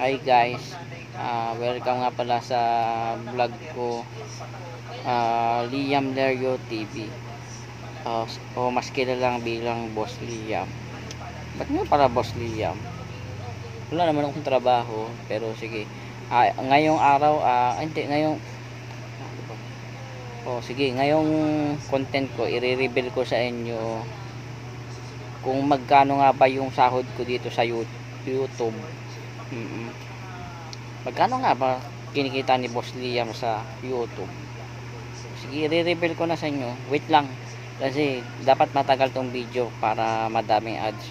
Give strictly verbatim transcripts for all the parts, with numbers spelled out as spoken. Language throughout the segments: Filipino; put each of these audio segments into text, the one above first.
Hi guys, uh, welcome nga pala sa vlog ko, uh, Liam Lerio T V, uh, o mas kilalang bilang Boss Liam. Ba't nga pala Boss Liam? Wala naman akong trabaho, pero sige, uh, ngayong araw, uh, hindi, ngayong oh, sige, ngayong content ko, i-reveal ko sa inyo kung magkano nga ba yung sahod ko dito sa YouTube. mm -mm. Magkano nga ba kinikita ni Boss Liam sa YouTube? Sige, i-reveal ko na sa inyo. Wait lang, kasi dapat matagal tong video para madaming ads.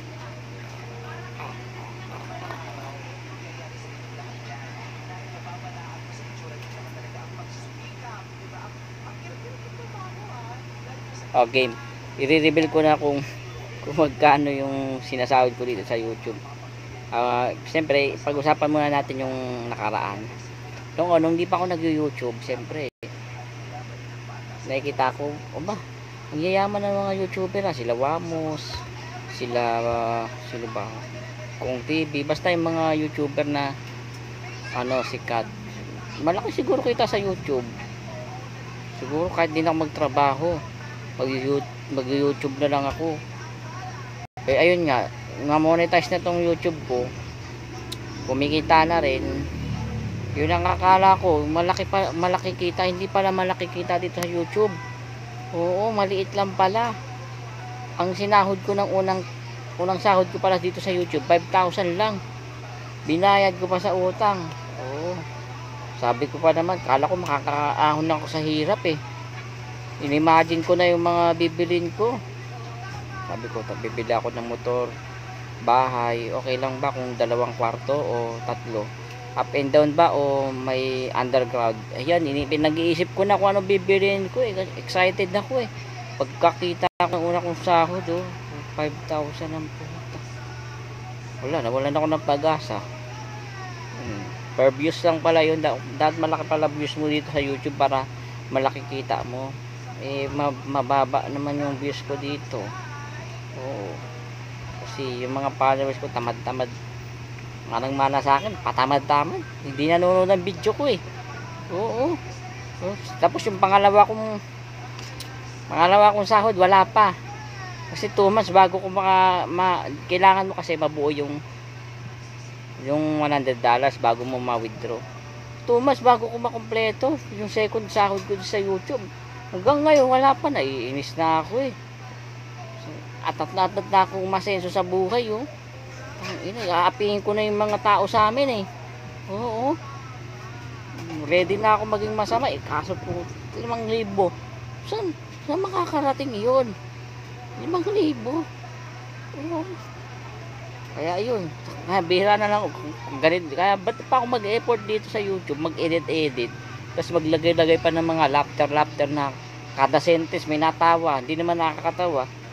O, game. I-reveal ko na kung kung magkano yung sinasahod ko dito sa YouTube. Uh, siyempre, pag-usapan muna natin yung nakaraan. Nung, oh, nung di pa ako nag-YouTube, siyempre, nakikita ko, o ba, ang yayaman ng mga YouTuber na, sila Wamos, sila, uh, sila ba, Kung T V, basta yung mga YouTuber na, ano, sikat. Malaki siguro kita sa YouTube. Siguro kahit di na ako magtrabaho, mag-YouTube na lang ako. Eh, ayun nga, na-monetize na tong YouTube ko, kumikita na rin. Yun ang akala ko, malaki pa, malaki kita, hindi pala malaki kita dito sa YouTube. Oo, maliit lang pala. Ang sinahod ko ng unang unang sahod ko pala dito sa YouTube, five thousand lang. Binayad ko pa sa utang. Oo. Sabi ko pa naman, kala ko makakaahon lang ako sa hirap eh. Inimagine ko na yung mga bibilin ko. Sabi ko, bibili ako ng motor, bahay, okay lang ba kung dalawang kwarto o tatlo? Up and down ba o may underground? Ayan, pinag-iisip ko na kung ano bibilin ko eh. Excited na ako eh. Pagkakita ko ng una kong sahod, oh, five thousand ang puta. Wala, nawalan ako ng pag-asa. Hmm. Per views lang pala yun. Dahil malaki pala views mo dito sa YouTube para malaki kita mo. Eh, mababa naman yung views ko dito. Oo. Kasi yung mga followers ko tamad-tamad. Manang mana sa akin, patamad-tamad. Hindi nanonood ng video ko eh. Oo. Oo. Tapos yung pangalawa kong pangalawa kong sahod, wala pa. Kasi two months bago ko maka, ma, kailangan mo kasi mabuo yung yung one hundred dollars bago mo ma-withdraw. two months bago ko makumpleto yung second sahod ko sa YouTube. Hanggang ngayon wala pa, naiinis na ako eh. Atat na atat na akong masenso sa buhay, oh. Aapihin ko na yung mga tao sa amin eh. Oo. Ready na ako maging masama eh. Kaso po, limang libo. Saan? Saan makakarating yun? Limang libo. Oo. Kaya yun. Kaya bihira na lang. Ganit, kaya ba't pa ako mag-effort dito sa YouTube? Mag-edit-edit. Tapos maglagay-lagay pa ng mga laughter-laughter na kada sentence may natawa. Hindi naman nakakatawa.